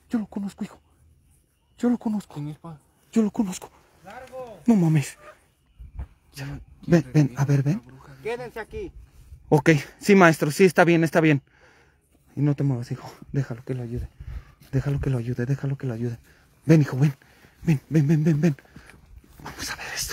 Yo lo conozco, hijo. Yo lo conozco. ¿Quién es, pa? Yo lo conozco. No mames. Ven, ven, a ver, ven. Quédense aquí. Ok, sí, maestro, sí, está bien, está bien. Y no te muevas, hijo. Déjalo que lo ayude. Déjalo que lo ayude, déjalo que lo ayude. Ven, hijo, ven. Ven, ven, ven, ven, ven. Vamos a ver esto.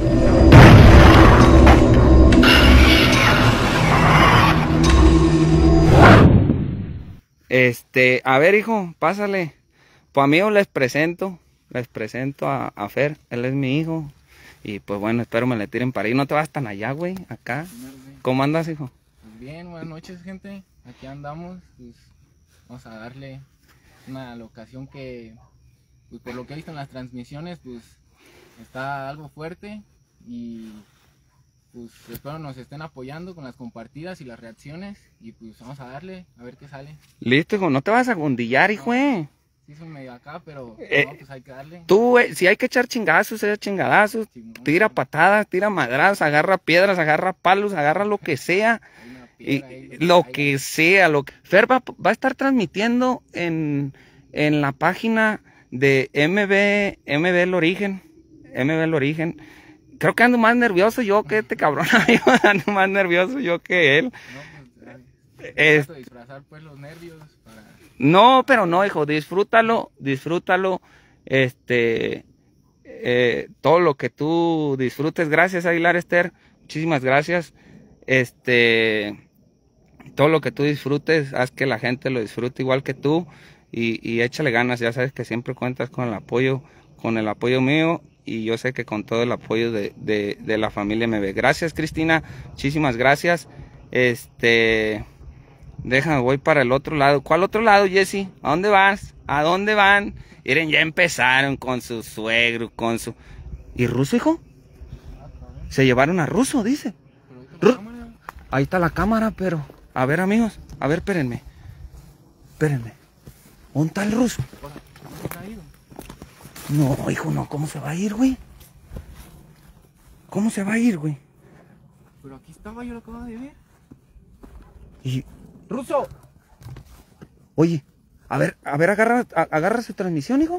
A ver, hijo, pásale. Pues amigos, les presento a Fer, él es mi hijo. Y pues bueno, espero me le tiren para ahí. No te vas tan allá, güey, acá. ¿Cómo andas, hijo? Pues bien, buenas noches, gente. Aquí andamos, pues vamos a darle una locación que, pues por lo que he visto en las transmisiones, pues está algo fuerte. Y pues espero nos estén apoyando con las compartidas y las reacciones. Y pues vamos a darle, a ver qué sale. Listo, hijo, no te vas a gundillar, hijo, Sí, son medio acá, pero no, pues hay que darle. Tú, si hay que echar chingazos, echa chingadazos, tira patadas, tira madrazos, agarra piedras, agarra palos, agarra lo que sea, lo que sea. Fer va a estar transmitiendo en la página de MB El Origen. Creo que ando más nervioso yo que este cabrón, amigo, ando más nervioso yo que él. No, pues, trato de disfrazar pues los nervios para... No, pero no, hijo, disfrútalo. Todo lo que tú disfrutes. Gracias, Aguilar Esther. Muchísimas gracias. Todo lo que tú disfrutes, haz que la gente lo disfrute igual que tú. Y échale ganas. Ya sabes que siempre cuentas con el apoyo mío. Y yo sé que con todo el apoyo de la familia MB. Gracias, Cristina. Muchísimas gracias. Déjame, voy para el otro lado. ¿Cuál otro lado, Jesse? ¿A dónde vas? ¿A dónde van? Miren, ya empezaron con su suegro, con su... ¿Y Ruso, hijo? Se llevaron a Ruso, dice. Ahí está la cámara, pero... A ver, amigos. A ver, espérenme. ¿Dónde está el Ruso? No, hijo, no. ¿Cómo se va a ir, güey? ¿Cómo se va a ir, güey? Pero aquí estaba, yo lo acabo de ver. Y... ¡Ruso! Oye, a ver, agarra su transmisión, hijo.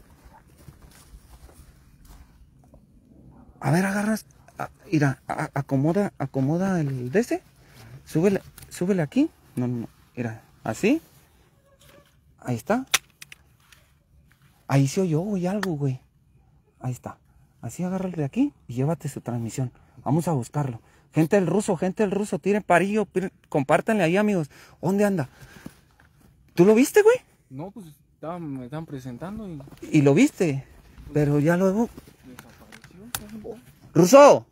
A ver, mira, acomoda el de ese. Súbele aquí. No, mira, así. Ahí está. Ahí se oyó, güey, algo, güey. Ahí está. Así agarra el de aquí y llévate su transmisión. Vamos a buscarlo. Gente del Ruso, tiren parillo, compártanle ahí, amigos. ¿Dónde anda? ¿Tú lo viste, güey? No, pues me estaban presentando y... ¿Y lo viste? Pero ya luego... Desapareció. ¡Ruso!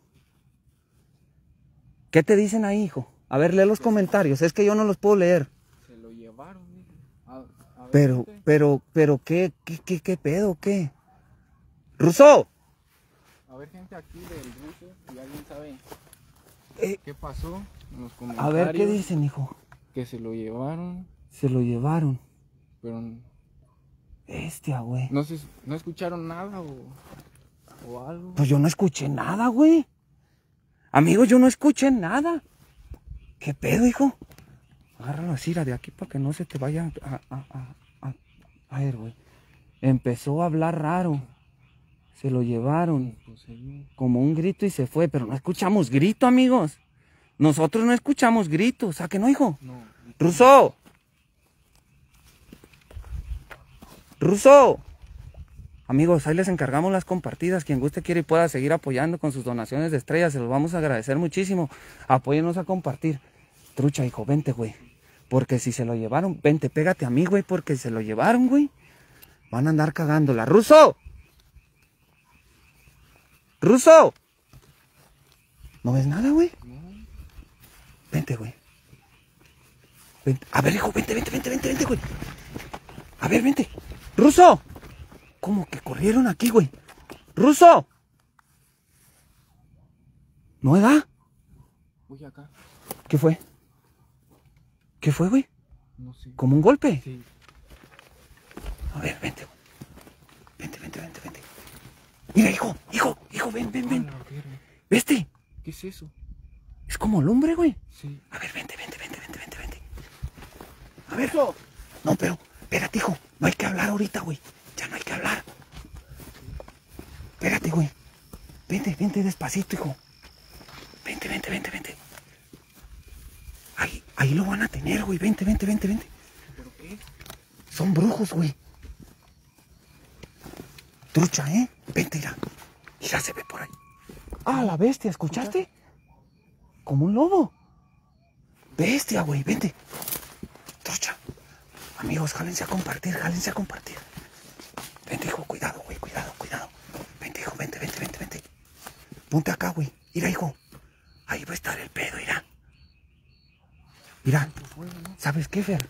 ¿Qué te dicen ahí, hijo? A ver, lee los comentarios. Es que yo no los puedo leer. Se lo llevaron, hijo. A ver, pero, ¿qué pedo, qué? ¡Ruso! A ver, gente aquí del Ruso, si alguien sabe qué pasó en los comentarios. A ver, ¿qué dicen, hijo? Que se lo llevaron. Se lo llevaron. Pero... güey. ¿No escucharon nada o algo? Pues yo no escuché nada, güey. Amigo, yo no escuché nada. ¿Qué pedo, hijo? Agárralo así, de aquí para que no se te vaya a ver, güey. Empezó a hablar raro. Se lo llevaron. Como un grito y se fue. Pero no escuchamos grito, amigos. Nosotros no escuchamos gritos. ¿A que no, hijo? No. ¡Ruso! ¡Ruso! Amigos, ahí les encargamos las compartidas. Quien guste, quiere y pueda seguir apoyando con sus donaciones de estrellas. Se los vamos a agradecer muchísimo. Apóyennos a compartir. Trucha, hijo, vente, güey. Porque si se lo llevaron, vente, pégate a mí, güey. Porque si se lo llevaron, güey, van a andar cagándola. ¡Ruso! ¡Ruso! ¿No ves nada, güey? No. Vente, güey. Vente. A ver, hijo, vente, güey. A ver, vente. ¡Ruso! ¿Cómo que corrieron aquí, güey? ¡Ruso! ¿No da? Uy, acá. ¿Qué fue? ¿Qué fue, güey? No sé. ¿Como un golpe? Sí. A ver, vente. Vente. Mira, hijo, ven. ¿Viste? ¿Qué es eso? Es como lumbre, güey. Sí. A ver, vente. A ver. No, pero, espérate, hijo. No hay que hablar ahorita, güey. Ya no hay que hablar. Espérate, güey. Vente, vente despacito, hijo. Vente, vente, vente, vente. Ahí lo van a tener, güey. Vente, vente, vente, vente. ¿Pero qué? Son brujos, güey. Trucha, ¿eh? Vente, mira. Mira, se ve por ahí. Ah, la bestia, ¿escuchaste? Como un lobo. Bestia, güey, vente. Trucha. Amigos, jálense a compartir, jálense a compartir. Vente, hijo, cuidado, güey, cuidado, cuidado. Vente, hijo, vente, vente, vente, vente. Ponte acá, güey. Mira, hijo. Ahí va a estar el pedo, mira. Mira, ¿sabes qué, Fer?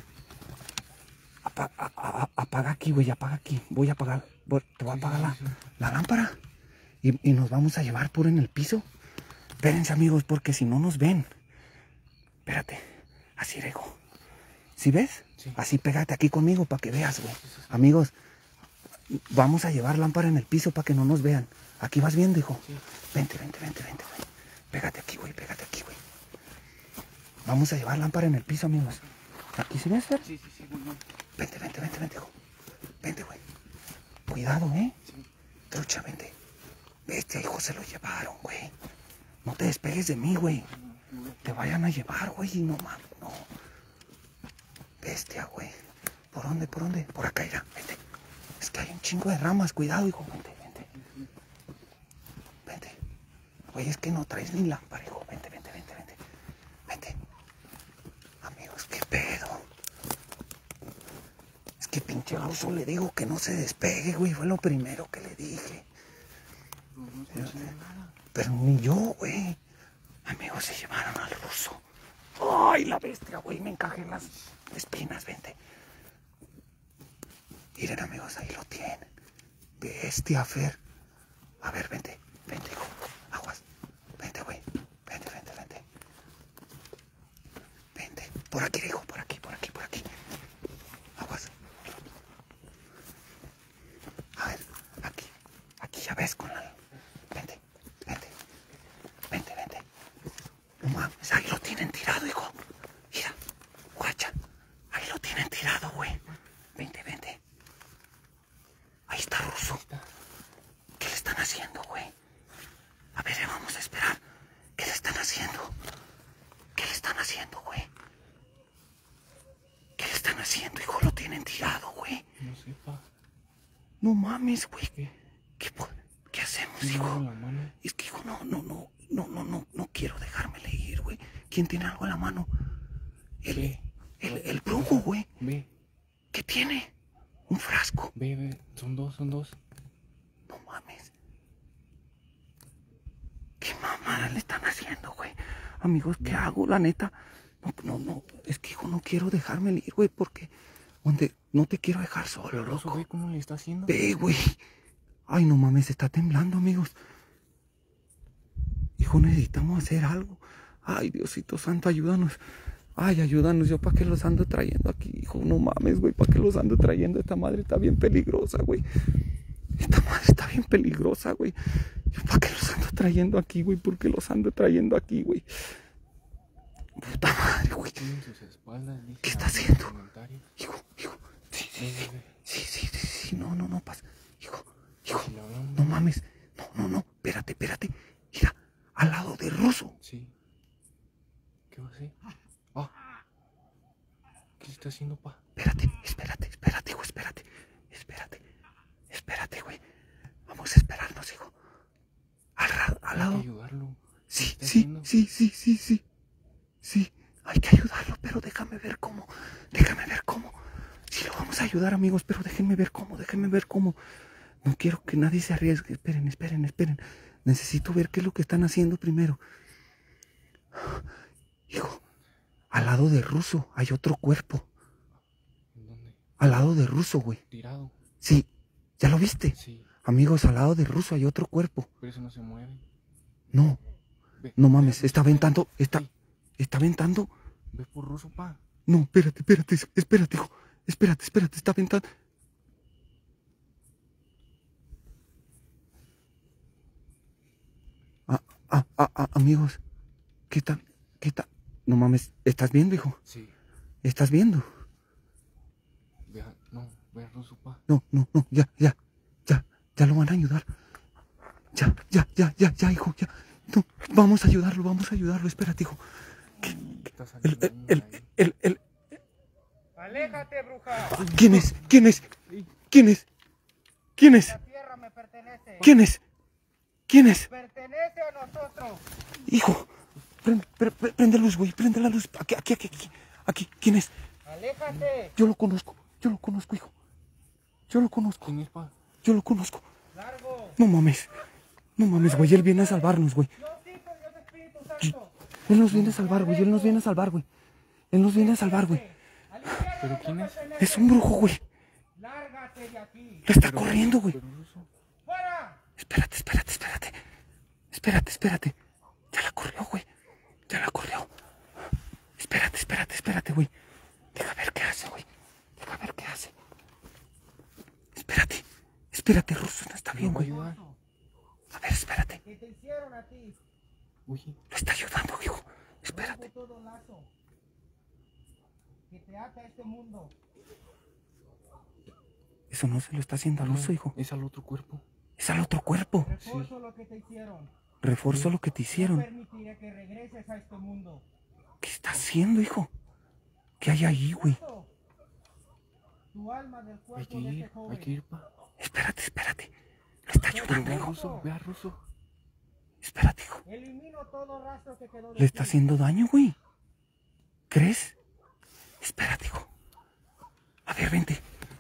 Apaga aquí, güey, apaga aquí. Voy a apagar, te voy a apagar la lámpara. Y nos vamos a llevar por en el piso. Espérense, amigos, porque si no nos ven. Espérate, así, Rego. ¿Sí ves? Sí. Así pégate aquí conmigo para que veas, güey. Amigos, vamos a llevar lámpara en el piso para que no nos vean. Aquí vas viendo, hijo. Sí. Vente, vente, vente, vente, güey. Pégate aquí, güey, pégate aquí, güey. Vamos a llevar lámpara en el piso, amigos. ¿Aquí sí ves, Fer? Sí, sí, sí, güey. Vente, vente, vente, vente, hijo. Vente, güey. Cuidado, ¿eh? Sí. Trucha, vente. Bestia, hijo, se lo llevaron, güey. No te despegues de mí, güey. Te vayan a llevar, güey. No mames, no. Bestia, güey. ¿Por dónde, por dónde? Por acá, irá. Vente. Es que hay un chingo de ramas. Cuidado, hijo. Vente, vente. Vente. Güey, es que no traes ni lámpara, hijo. Vente, vente, vente, vente. Vente. Amigos, qué pedo. Es que pinche ruso le digo que no se despegue, güey. Fue lo primero que le dije. No escuché nada. Pero ni yo, güey. Amigos, se llevaron al ruso. ¡Ay, la bestia, güey! Me encajé en las espinas, vente. Miren, amigos, ahí lo tienen. Bestia, Fer. A ver, vente. Vente, hijo. Aguas. Vente, güey. Vente, vente, vente. Vente. Por aquí, hijo. Por aquí, por aquí, por aquí. Aguas. A ver, aquí. Aquí ya ves con la... Vente, vente. Vente, vente. No mames, ahí lo tienen tirado, hijo. Mira, guacha. Ahí lo tienen tirado, güey. Vente, vente. Ahí está ruso. ¿Qué le están haciendo, güey? A ver, vamos a esperar. ¿Qué le están haciendo? ¿Qué le están haciendo, güey? ¿Qué le están haciendo, hijo? Lo tienen tirado, güey. No sé, pa. No mames, güey. ¿Qué? ¿Qué hacemos, ¿Tiene algo hijo? en la mano? Es que, hijo, no quiero dejármele ir, güey. ¿Quién tiene algo en la mano? Ve. El brujo, güey. Ve, ¿Qué tiene? Un frasco. ve. Son dos, son dos. No mames. ¿Qué mamada le están haciendo, güey? Amigos, ¿qué hago? La neta. No. Es que, hijo, no quiero dejármele ir, güey, porque... No te quiero dejar solo, Pero Rosso, loco. ve cómo le está haciendo. Ve, güey. Ay, no mames, está temblando, amigos. Hijo, necesitamos hacer algo. Ay, Diosito Santo, ayúdanos. Ay, ayúdanos. Yo para qué los ando trayendo aquí, hijo. No mames, güey. ¿Para qué los ando trayendo? Esta madre está bien peligrosa, güey. Esta madre está bien peligrosa, güey. Yo para qué los ando trayendo aquí, güey. ¿Por qué los ando trayendo aquí, güey? Puta madre, güey. Tienen sus espaldas, dice ¿Qué está ahí en los haciendo? comentarios. Hijo. Sí. Ve. Sí. No pasa. Hijo. Si le hablamos. No mames. No. Espérate. Mira, al lado de ruso. Sí. ¿Qué va a hacer? Ah. ¿Qué le está haciendo, pa? Espérate, hijo, espérate, güey. Vamos a esperarnos, hijo. Al lado. Hay que ayudarlo. Sí, ¿Qué está haciendo? sí. Hay que ayudarlo, pero déjame ver cómo. Sí lo vamos a ayudar, amigos, pero déjenme ver cómo. No quiero que nadie se arriesgue. Esperen. Necesito ver qué es lo que están haciendo primero. Hijo, al lado de ruso hay otro cuerpo. ¿En dónde? Al lado de ruso, güey. Tirado. Sí, ¿ya lo viste? Sí. Amigos, al lado de ruso hay otro cuerpo. Pero eso no se mueve. No, Ve, no mames, ve, está ve. aventando, Sí. está aventando. Ve por Ruso, pa. No, espérate, hijo. Espérate, está aventando. Amigos, ¿qué tal? No mames, ¿estás viendo, hijo? Sí. ¿Estás viendo? Vea, no. Ve al ruso, pa. No, ya lo van a ayudar. Ya, hijo, ya. No, vamos a ayudarlo, espérate, hijo. Está saliendo El, ¡Aléjate, bruja! ¿Quién es? La tierra me pertenece. ¿Quién es? Pertenece a nosotros. Hijo, prende luz, güey, prende la luz. Aquí, ¿quién es? ¡Aléjate! Yo lo conozco, hijo. ¿Quién es, pa? Yo lo conozco. ¡Largo! No mames, güey, él viene a salvarnos, güey. Dios Hijo, Dios Espíritu Santo. Él nos viene a salvar, güey. ¿Pero quién es? Es un brujo, güey. ¡Lárgate de aquí! Lo está corriendo, güey. Pero ruso. ¡Fuera! Espérate. Ya la corrió, güey. Espérate, güey. Deja ver qué hace, güey. Espérate, ruso. No está bien, güey. ayudar. A ver, espérate. ¿Qué te hicieron a ti? Uy, Lo está ayudando, hijo. Espérate. Rompo todo lazo que te ata a este mundo. Eso no se lo está haciendo al ruso, hijo. es al otro cuerpo. Es al otro cuerpo. Refuerzo lo que te hicieron. Refuerzo lo que te No hicieron. permitiré que regreses a este mundo. ¿Qué está haciendo, hijo? ¿Qué hay ahí, güey? Tu alma del Hay cuerpo que de ir, este joven. Espérate. Lo está Pero ayudando, ve al hijo. ruso, ve al ruso. Espérate, hijo. Elimino todo rastro que quedó de Le está ti. haciendo daño, güey. ¿Crees? Espérate, hijo. A ver, vente.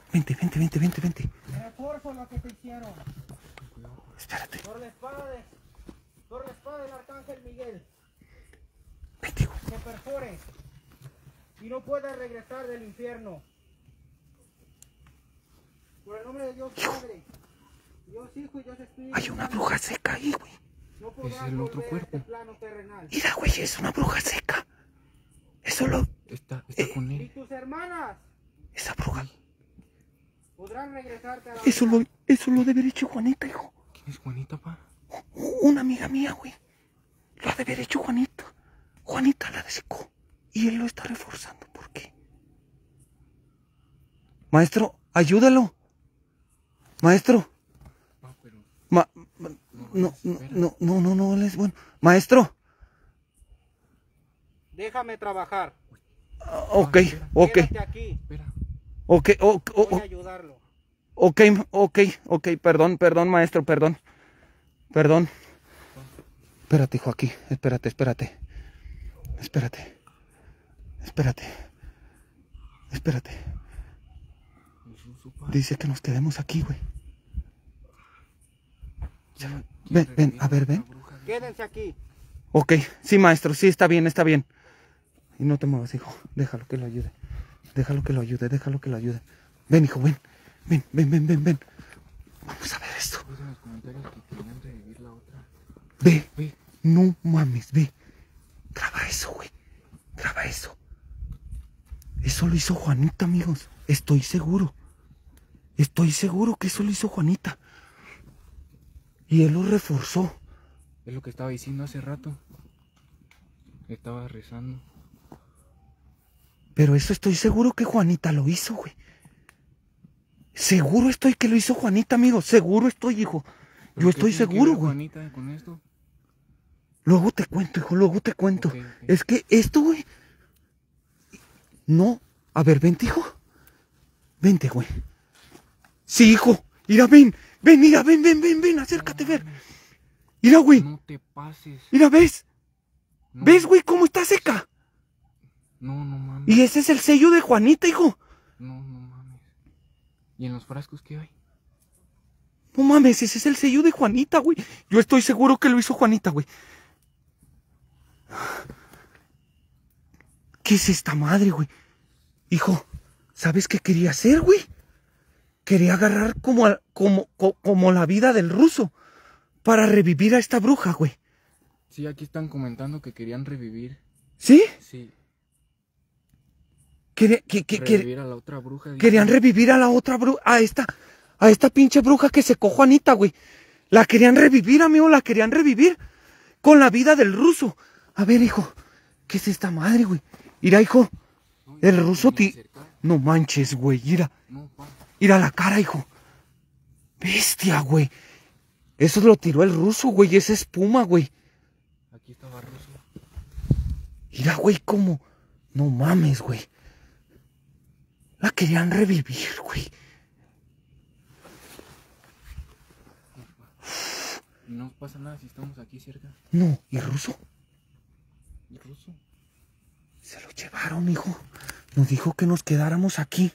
Refuerzo lo que te hicieron. Espérate. Por la espada del arcángel Miguel. Vente, hijo. Que perfore y no puedas regresar del infierno. Por el nombre de Dios Padre, Dios Hijo y Dios Espíritu Hay una Santo, bruja seca ahí, güey. no podrás Es el otro volver a cuerpo. este plano terrenal. Mira, güey, es una bruja seca. Eso lo... Está con Y él. tus hermanas Esa bruja. podrán regresarte a la Eso vida. lo debe haber hecho Juanita, hijo. ¿Quién es Juanita, pa? Una amiga mía, güey. Lo ha de haber hecho Juanita. Juanita la secó. Y él lo está reforzando. ¿Por qué? Maestro, ayúdalo. Maestro. Pa, pero No, él es bueno. Maestro. Déjame trabajar. Ok. Quédate aquí. espera. Voy a ayudarlo. Ok, perdón, maestro, perdón. Espérate, hijo, aquí, espérate. El ruso, pa. Dice que nos quedemos aquí, güey. ¿Quién Ven, revivir a ver, la ven. bruja? Quédense aquí. Ok, sí, maestro, sí, está bien. Y no te muevas, hijo, déjalo que lo ayude. Ven, hijo, ven. Vamos a ver esto. Puse en los comentarios que querían revivir la otra. Ve, Ve, no mames, ve. Graba eso, güey. Eso lo hizo Juanita, amigos. Estoy seguro que eso lo hizo Juanita. Y él lo reforzó. es lo que estaba diciendo hace rato. Estaba rezando. Pero eso estoy seguro que Juanita lo hizo, güey. Seguro estoy que lo hizo Juanita, amigos. Seguro estoy, hijo. ¿Pero Yo qué estoy tiene que seguro, ver güey. Juanita con esto? Luego te cuento, hijo, Ok. Es que esto, güey. No. A ver, vente, hijo. Vente, güey. Sí, hijo. Mira, ven, acércate, ver. Mira, güey. No te pases. Mira, ¿ves? No, ¿Ves, güey, cómo está seca? No mames. Y ese es el sello de Juanita, hijo. No mames. ¿Y en los frascos qué hay? No mames, ese es el sello de Juanita, güey. Yo estoy seguro que lo hizo Juanita, güey. ¿Qué es esta madre, güey? Hijo, ¿sabes qué quería hacer, güey? Quería agarrar como la vida del ruso para revivir a esta bruja, güey. Sí, aquí están comentando que querían revivir. ¿Sí? Sí. Revivir a la otra bruja. dice. Querían revivir a la otra bruja, a esta pinche bruja que secó Juanita, güey. La querían revivir, amigo, con la vida del ruso. A ver, hijo, ¿qué es esta madre, güey? Mira, hijo, No, el ya ruso me voy a acercar. No manches, güey, mira. No, pa. Mira la cara, hijo. Bestia, güey. Eso lo tiró el ruso, güey. Esa espuma, güey. Aquí estaba ruso. Mira, güey, cómo. No mames, güey. La querían revivir, güey. No pasa nada si estamos aquí cerca. No, ¿y ruso? ¿El ruso? Se lo llevaron, hijo. Nos dijo que nos quedáramos aquí.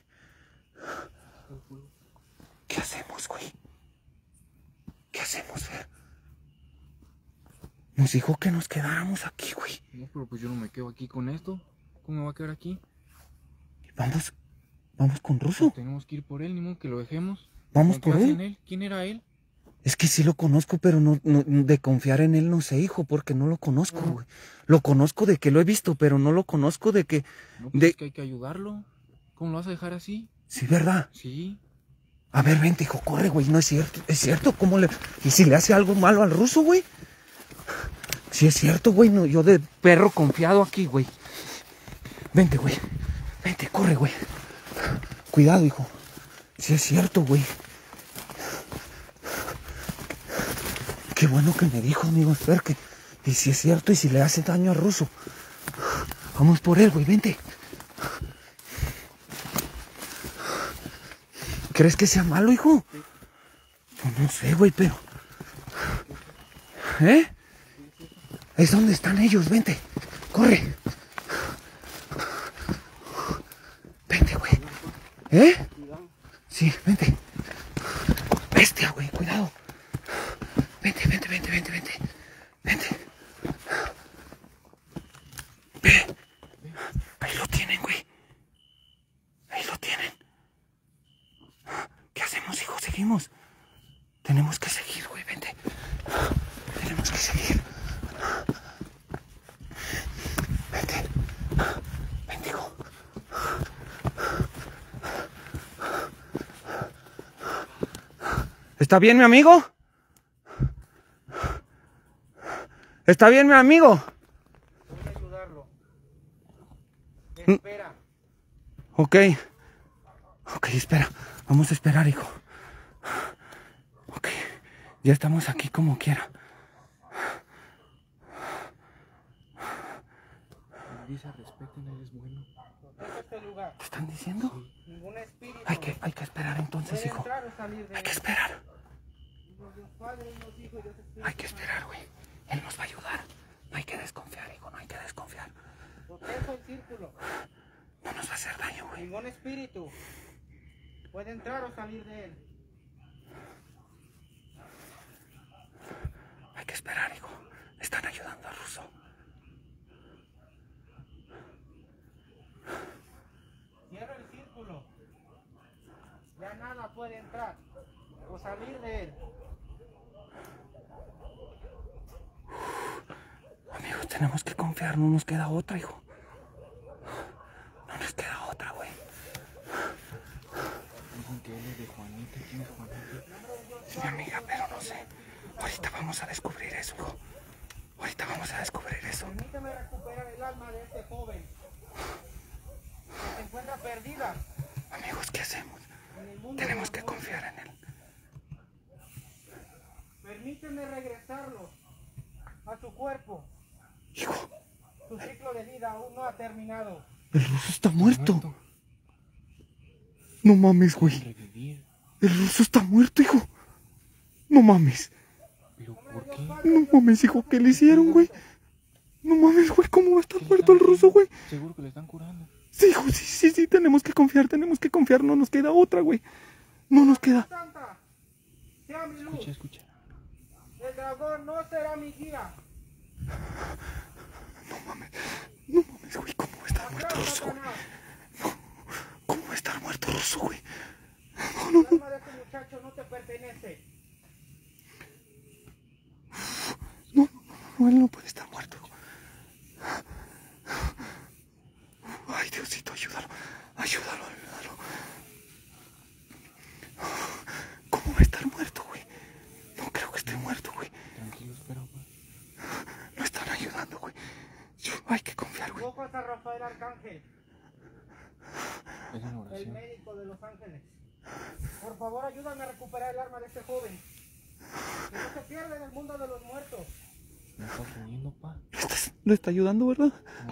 ¿Qué hacemos, güey? ¿Qué hacemos, Fer? Nos dijo que nos quedáramos aquí, güey. No, pero pues yo no me quedo aquí con esto. ¿Cómo me va a quedar aquí? Vamos con ruso. Tenemos que ir por él, ni modo que lo dejemos. Vamos por ¿Confías en él. ¿Quién era él? Es que sí lo conozco, pero no, de confiar en él no sé, hijo, porque no lo conozco, güey. Lo conozco de que lo he visto, pero no lo conozco de que... No, pues es que hay que ayudarlo. ¿Cómo lo vas a dejar así? Sí, ¿verdad? Sí. A ver, vente, hijo, corre, güey, no es cierto. Es cierto, ¿cómo le... ¿Y si le hace algo malo al ruso, güey? Sí es cierto, güey, no, yo de perro confiado aquí, güey. Vente, güey. Vente, corre, güey. Cuidado, hijo. Sí es cierto, güey. Qué bueno que me dijo, amigo Fer, que... Y si es cierto, y si le hace daño al ruso. Vamos por él, güey, vente. ¿Crees que sea malo, hijo? Pues no sé, güey, pero... ¿Eh? Es donde están ellos, vente. Corre. Vente, güey. ¿Eh? Sí, vente. Bestia, güey, cuidado. Vente, vente, vente, vente, vente. Vente. Ve. Ahí lo tienen, güey. Ahí lo tienen. ¿Qué hacemos, hijo? Seguimos. Tenemos que seguir, güey, vente. Tenemos que seguir. Vente. Vente, hijo. ¿Está bien, mi amigo? ¿Está bien, mi amigo? Voy a ayudarlo. Espera. Ok. Ok, espera. Vamos a esperar, hijo. Ok. Ya estamos aquí como quiera. Dice, respeten, él es bueno. Protejo este lugar. ¿Te están diciendo? Ningún espíritu Hay que esperar entonces, puede hijo. entrar o salir de Hay que él. esperar. Dios Padre, Dios Hijo y Dios Espíritu Hay que Santo. esperar, güey. Él nos va a ayudar. No hay que desconfiar, hijo. No hay que desconfiar. Protejo el círculo. No nos va a hacer daño, güey. Ningún espíritu puede entrar o salir de él. Hay que esperar, hijo. Están ayudando al ruso. Cierra el círculo. Ya nada puede entrar o salir de él. Amigos, tenemos que confiar. No nos queda otra, hijo. No nos queda otra, güey. Dicen que él es de Juanita. ¿Quién es Juanita? Es mi amiga, pero no sé. Ahorita vamos a descubrir eso, hijo. Ahorita vamos a descubrir eso. Permíteme recuperar el alma de este joven que se encuentra perdida Amigos, ¿qué hacemos? en el mundo. Tenemos de que los confiar en él. muertos. Permíteme regresarlo a su cuerpo. Hijo, Su ciclo de vida aún no ha terminado. el ruso está muerto. No mames, güey. Revivir. El ruso está muerto, hijo. No mames. ¿Pero por qué? No mames, hijo, ¿qué le hicieron, güey? No mames, güey, ¿cómo va a estar muerto el ruso, güey? Seguro que le están curando. Sí, hijo, sí, tenemos que confiar, no nos queda otra, güey. No nos queda. Santa, sea mi luz. Escucha. El dragón no será mi guía. No mames, güey, ¿cómo va a estar muerto el Atrás, ruso, güey? Satanás. ¿Cómo va a estar muerto el ruso, güey? El alma de este muchacho no te pertenece. No, él no puede estar muerto, hijo. Ay, Diosito, ayúdalo. Ayúdalo. ¿Cómo va a estar muerto, güey? No creo que esté muerto, güey. Tranquilo, espera, pues. No están ayudando, güey. Hay que confiar, güey. Invoco a San Rafael Arcángel, Es una el oración. médico de los ángeles. Por favor, ayúdame a recuperar el arma de este joven. Que no se pierda en el mundo de los muertos. ¿Me estás poniendo, pa? Lo está ayudando, ¿verdad? No.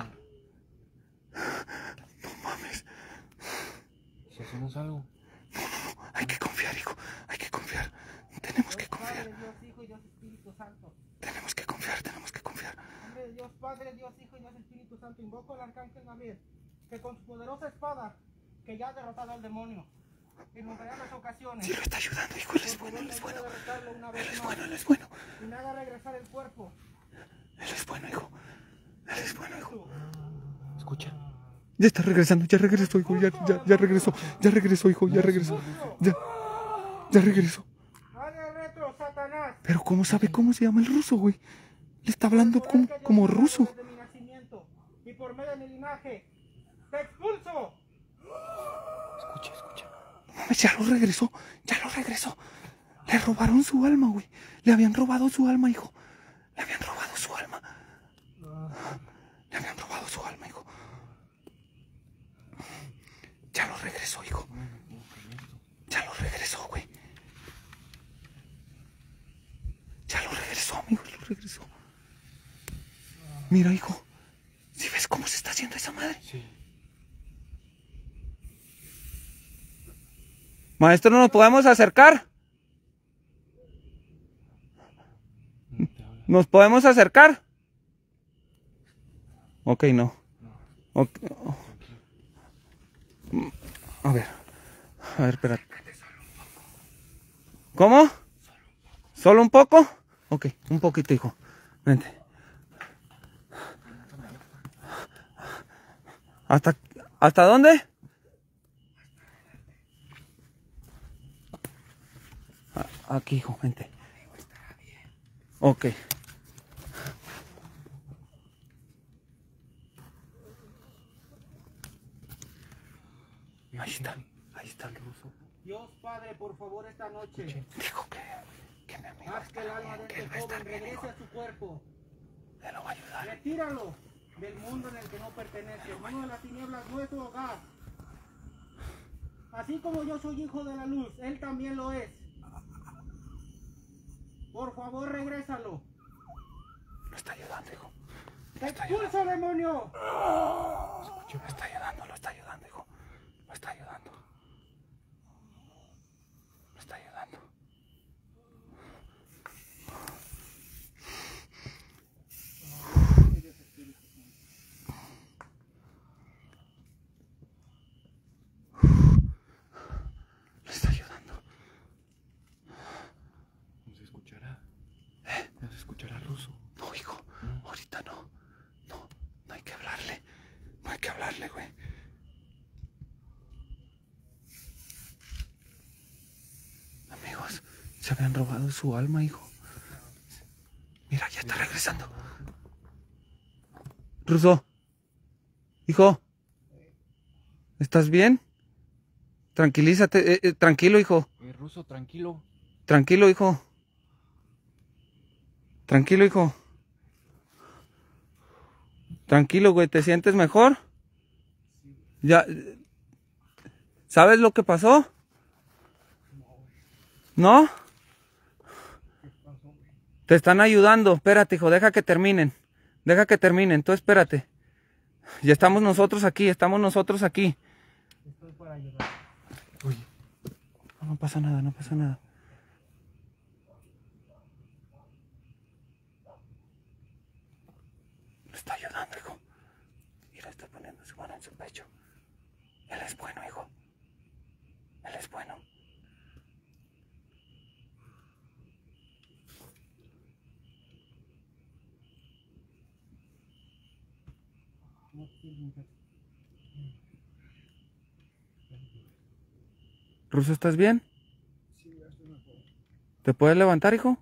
No mames. Si hacemos algo. Hay que confiar, hijo. Hay que confiar. Tenemos que confiar. Padre, Dios Hijo y Dios Espíritu Santo. Tenemos que confiar, tenemos que confiar. En nombre de Dios Padre, Dios Hijo y Dios Espíritu Santo, invoco al arcángel Gabriel, que con su poderosa espada, que ya ha derrotado al demonio, en numerosas ocasiones, Sí, lo está ayudando, hijo. Él es por bueno, favor, él es me bueno. ayude a derrotarlo una Él vez es más, bueno, él es bueno. y me haga regresar el cuerpo. Él es bueno, hijo. Él es bueno, hijo. Escucha. Ya está regresando, ya regresó, hijo. Ya regresó. Ya regresó, hijo. Ya regresó. Ya regresó. ¡Haga retro, Satanás! Pero ¿cómo sabe cómo se llama el ruso, güey? Le está hablando Por el poder que Dios como me ha dado ruso. desde mi nacimiento, y por medio de mi linaje, ¡te expulso! Escucha, escucha. No mames, ya lo regresó. Ya lo regresó. Le robaron su alma, güey. Le habían robado su alma, hijo. Le habían robado su alma. Le habían robado su alma, hijo. Ya lo regresó, hijo. Ya lo regresó, güey. Ya lo regresó, amigo. Lo regresó. Mira, hijo. ¿Sí ves cómo se está haciendo esa madre? Sí. Maestro, ¿no nos podemos acercar? No te habla. ¿Nos podemos acercar? Ok, no. Ok. A ver, espérate. ¿Cómo? ¿Solo un poco? Ok, un poquito, hijo. Vente. ¿Hasta dónde? Aquí, hijo, vente. Ok. Ahí está el ruso. Dios Padre, por favor, esta noche, Dijo que mi amigo haz que el alma de que él este va a estar joven bien, regrese hijo. a su cuerpo. Él lo va a ayudar. Retíralo del mundo en el que no pertenece. El mundo de las tinieblas no es su hogar. Así como yo soy hijo de la luz, él también lo es. Por favor, regrésalo. Lo está ayudando, hijo. ¡Te expulso, demonio! Lo está ayudando, hijo. Lo está ayudando. Lo está ayudando. Lo está ayudando. ¿No se escuchará? ¿No se escuchará ruso? No, hijo. Ahorita no. No hay que hablarle. No hay que hablarle, güey. Amigos, se habían robado su alma, hijo. Mira, ya está regresando. Ruso. Hijo. ¿Estás bien? Tranquilízate. Tranquilo, hijo. Ruso, tranquilo. Tranquilo, hijo. Tranquilo, hijo. Tranquilo, güey. ¿Te sientes mejor? Ya. ¿Sabes lo que pasó? ¿No? Te están ayudando. Espérate, hijo. Deja que terminen. Deja que terminen. Tú espérate. Ya estamos nosotros aquí. Estoy para ayudar. Uy. No pasa nada, no pasa nada. Lo está ayudando, hijo. Mira, está poniendo su mano en su pecho. Él es bueno, hijo. Él es bueno. ¿Ruso, estás bien? Sí, ya estoy mejor. ¿Te puedes levantar, hijo?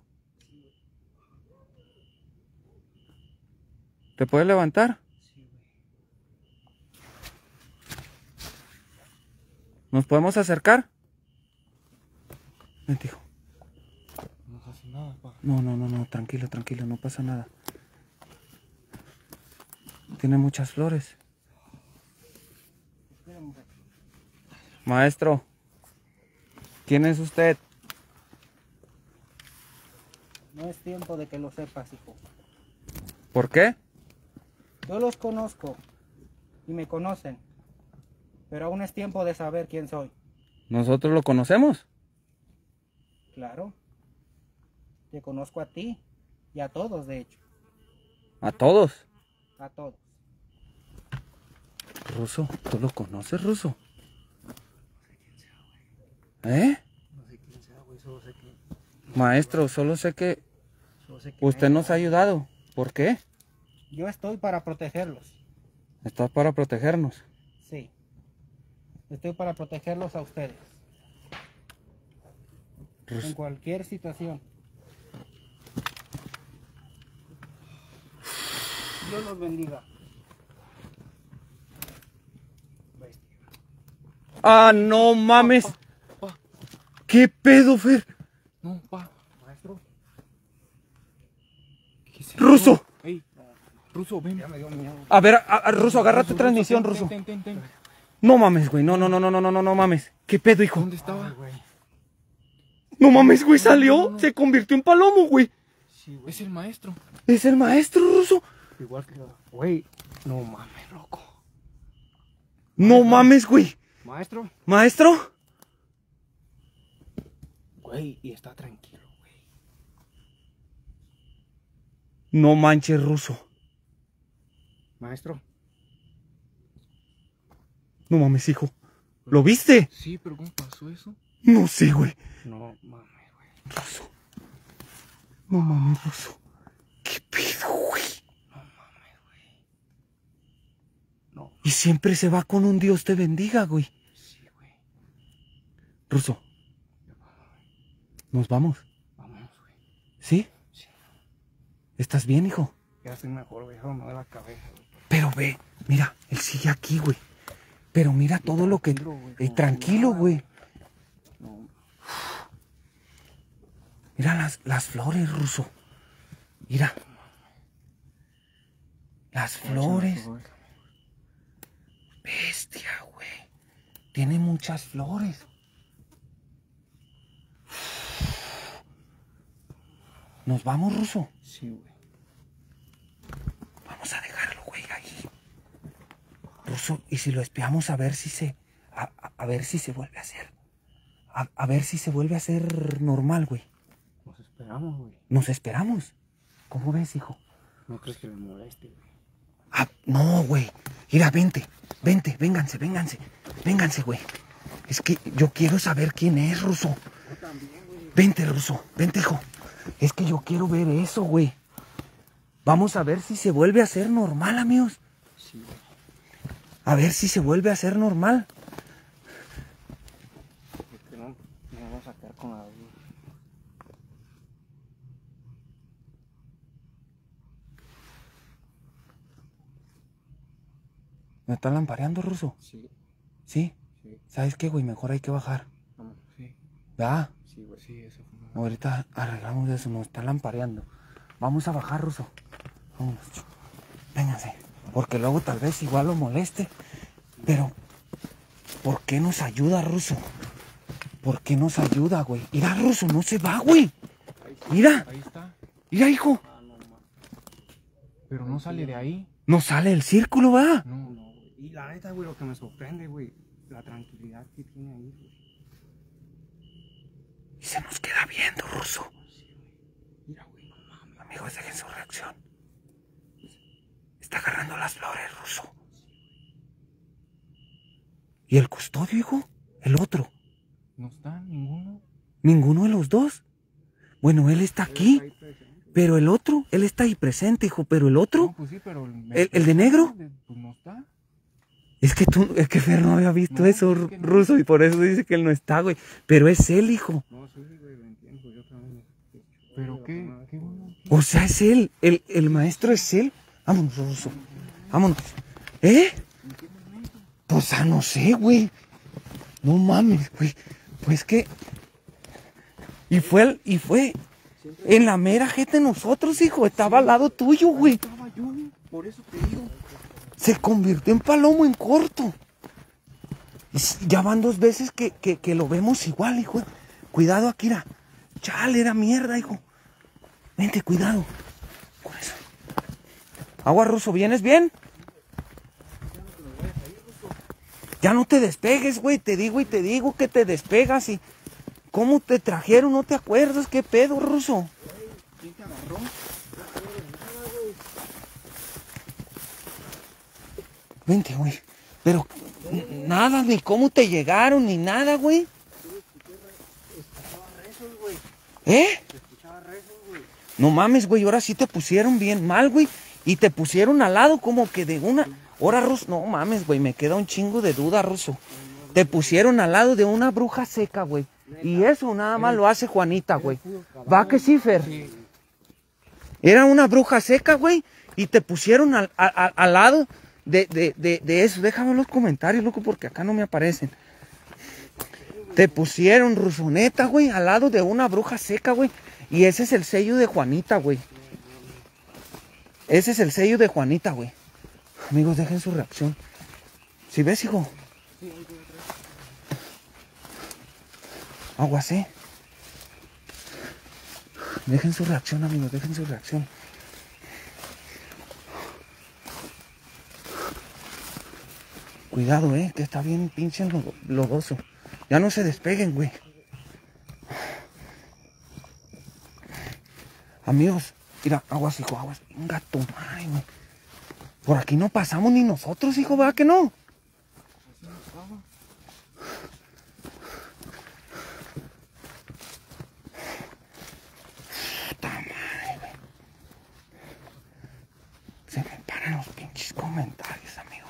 ¿Te puedes levantar? Sí, güey. ¿Nos podemos acercar? Vente, hijo. No se hace nada, pa. No, tranquilo, no pasa nada. Tiene muchas flores. Espérame un rato. Maestro. ¿Quién es usted? No es tiempo de que lo sepas, hijo. ¿Por qué? Yo los conozco y me conocen, pero aún es tiempo de saber quién soy. ¿Nosotros lo conocemos? Claro. Te conozco a ti y a todos, de hecho. ¿A todos? A todos. Ruso, ¿tú lo conoces, Ruso? ¿Eh? No sé quién sea, güey, solo sé que... Maestro, solo sé que usted nos ha ayudado. ¿Por qué? Yo estoy para protegerlos. Está para protegernos. Sí. Estoy para protegerlos a ustedes. En cualquier situación. Dios los bendiga. ¡Ah, no mames! Pa. ¿Qué pedo, Fer? No, pa. Maestro, ¿Qué es eso? ¡Ruso! Ey, Ruso, ven. ya me dio miedo. A ver, Ruso, agarra tu transmisión, Ruso. Ten. No mames, güey. No mames. ¿Qué pedo, hijo? ¿Dónde estaba? Güey. No mames, güey, salió. Se convirtió en palomo, güey. Sí, güey. Es el maestro. Es el maestro, Ruso. Igual que... Güey, no mames, loco. No mames, güey. Maestro. ¿Maestro? Güey, y está tranquilo, güey. No manches, Ruso. Maestro. No mames, hijo. ¿Lo viste? Sí, pero ¿cómo pasó eso? No sé, güey. No mames, güey. Ruso. No mames, Ruso. ¿Qué pedo, güey? No mames, güey. No. Y siempre se va con un Dios te bendiga, güey. Sí, güey. Ruso. Nos vamos. Vámonos, güey. ¿Sí? Sí. ¿Estás bien, hijo? Ya estoy mejor, güey. No me duele la cabeza, güey. Pero ve, mira, él sigue aquí, güey. Pero mira todo lo que... Tranquilo, güey, como tranquilo, si nada, güey. No. Mira las flores, Ruso. Mira. Las flores. Bestia, güey. Tiene muchas flores. ¿Nos vamos, Ruso? Sí, güey. Vamos a dejarlo, güey, ahí. Ruso, ¿y si lo espiamos a ver si se... a ver si se vuelve a hacer? A ver si se vuelve a hacer normal, güey. Nos esperamos, güey. Nos esperamos. ¿Cómo ves, hijo? ¿No crees que le moleste, güey? Ah, no, güey. Mira, vente, vénganse. Vénganse, güey. Es que yo quiero saber quién es, Ruso. Yo también, güey. Vente, Ruso. Vente, hijo. Es que yo quiero ver eso, güey. Vamos a ver si se vuelve a hacer normal, amigos. Sí, güey. A ver si se vuelve a hacer normal. Es que no nos vamos a quedar con la duda. ¿Me está lampareando, Ruso? Sí, ¿Sí? sí. ¿Sabes qué, güey? Mejor hay que bajar. Vamos. Sí, ¿Verdad? Sí, güey. sí, eso fue. Ahorita arreglamos eso, nos está lampareando. Vamos a bajar, Ruso. Vámonos. Vénganse. Porque luego tal vez igual lo moleste. Pero, ¿por qué nos ayuda, Ruso? ¿Por qué nos ayuda, güey? Mira, Ruso, no se va, güey. Mira, Ahí está. mira, hijo. Ah, no, man. Pero no sale de ahí. No sale el círculo, ¿va? No. No, güey. Y la neta, güey, lo que me sorprende, güey, la tranquilidad que tiene ahí, güey. Y se nos queda viendo, Ruso. Mira, güey, no mames. Amigos, dejen su reacción. Está agarrando las flores, Ruso. ¿Y el custodio, hijo? El otro. No está ninguno. ¿Ninguno de los dos? Bueno, él está aquí. Ahí presente. Pero el otro, él está ahí presente, hijo. Pero el No, otro, pues sí, pero ¿El de negro? Pues no está. es que Fer no había visto No, eso, es que no. Ruso, y por eso dice que él no está, güey. Pero es él, hijo. No, sí, güey, lo entiendo. Yo también. Pero qué bueno. O sea, es él. El maestro es él. Vámonos, Ruso. Vámonos. ¿Eh? Pues no sé, güey. No mames, güey. Pues que... Y fue en la mera jeta de nosotros, hijo. Estaba al lado tuyo, güey. Estaba yo, por eso te digo. Se convirtió en palomo en corto. Ya van 2 veces que lo vemos igual, hijo. Cuidado, Akira. Chale, era mierda, hijo. Vente, cuidado. Con eso. Agua, Ruso, ¿vienes bien? Ya no te despegues, güey. Te digo y te digo que te despegas y... ¿Cómo te trajeron? ¿No te acuerdas? ¿Qué pedo, Ruso? ¿Quién te agarró? Vente, güey. Pero nada, ni cómo te llegaron, ni nada, güey. ¿Eh? No mames, güey. Ahora sí te pusieron bien mal, güey. Y te pusieron al lado como que de una... Ahora, Ruso, no mames, güey. Me queda un chingo de duda, Ruso. Te pusieron al lado de una bruja seca, güey. Y eso nada más lo hace Juanita, güey. ¿Va que sí, Fer? Era una bruja seca, güey. Y te pusieron al lado de eso. Déjame en los comentarios, loco, porque acá no me aparecen. Te pusieron, Rusoneta, güey, al lado de una bruja seca, güey. Y ese es el sello de Juanita, güey. Ese es el sello de Juanita, güey. Amigos, dejen su reacción. ¿Sí ves, hijo? Aguas, ¿eh? Dejen su reacción, amigos, dejen su reacción. Cuidado, que está bien pinche lodoso. Ya no se despeguen, güey. Amigos, mira, aguas, hijo, aguas. Venga, tu madre, güey. Por aquí no pasamos ni nosotros, hijo, ¿verdad que no? Puta madre, güey. Se me paran los pinches comentarios, amigos.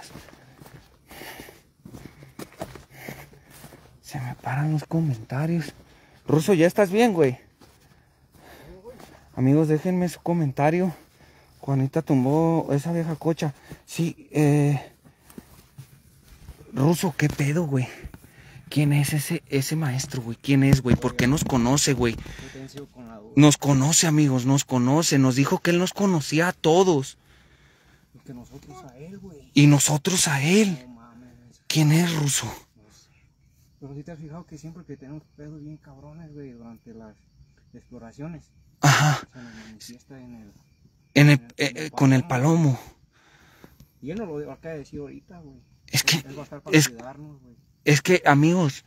Se me paran los comentarios. Ruso, ¿ya estás bien, güey? Amigos, déjenme su comentario. Juanita tumbó esa vieja cocha. Sí, Ruso, ¿qué pedo, güey? ¿Quién es ese maestro, güey? ¿Quién es, güey? ¿Por qué nos conoce, güey? Nos conoce, amigos, nos conoce. Nos dijo que él nos conocía a todos. Y que nosotros a él, güey. Y nosotros a él. No mames. ¿Quién es, Ruso? Pero si te has fijado que siempre que tenemos pedos bien cabrones, güey, durante las exploraciones, Ajá. se nos manifiesta Con el palomo. Y él no lo acaba de decir ahorita, güey. Es que, Él va a estar para cuidarnos, güey. es que, amigos,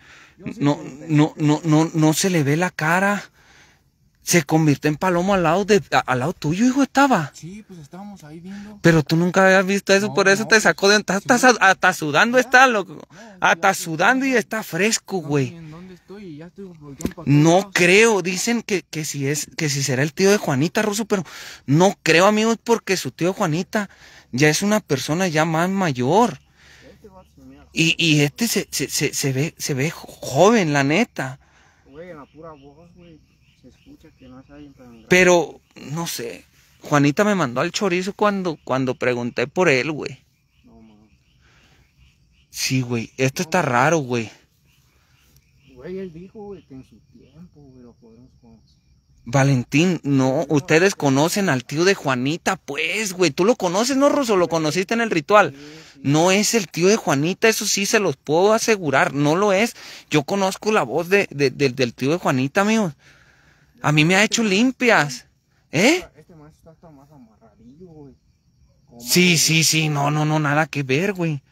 no se le ve la cara. Se convirtió en palomo al lado tuyo, hijo, estaba. Sí, pues estábamos ahí viendo. Pero tú nunca habías visto eso, No, por eso no, te sacó de... Estás hasta sudando, Ya. está, loco. No, Hasta ya, sudando y está fresco, No sé güey. ni en dónde estoy y ya estoy volteando para todos No lados. creo, dicen que si será el tío de Juanita, Ruso, pero no creo, amigos, porque su tío Juanita ya es una persona ya más mayor. Este vato se mira, Y este se ve joven, la neta. güey, en la pura voz, güey, se escucha que no es alguien tan grande. Pero, no sé, Juanita me mandó al chorizo cuando pregunté por él, güey. No, mames. Sí, güey, esto está raro, güey. Güey, él dijo, güey, que en su tiempo, güey, lo podemos conocer. Valentín, no, ustedes conocen al tío de Juanita, pues, güey. ¿Tú lo conoces, no, Ruso? ¿Lo conociste en el ritual? No es el tío de Juanita, eso sí se los puedo asegurar, no lo es. Yo conozco la voz del tío de Juanita, amigos. A mí me ha hecho limpias. ¿Eh? Este maestro está hasta más amarradillo, güey. Sí, no, nada que ver, güey.